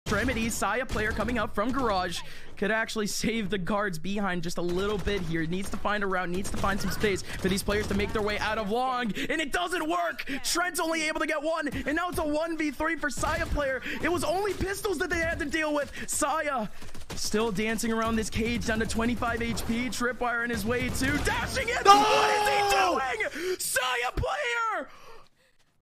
Extremity. Saya player coming up from garage could actually save the guards behind just a little bit here. Needs to find a route, needs to find some space for these players to make their way out of long, and it doesn't work. Trent's only able to get one, and now it's a 1v3 for Saya player. It was only pistols that they had to deal with. Saya still dancing around this cage, down to 25 HP. Tripwire in his way too, dashing in. What is he doing? Saya player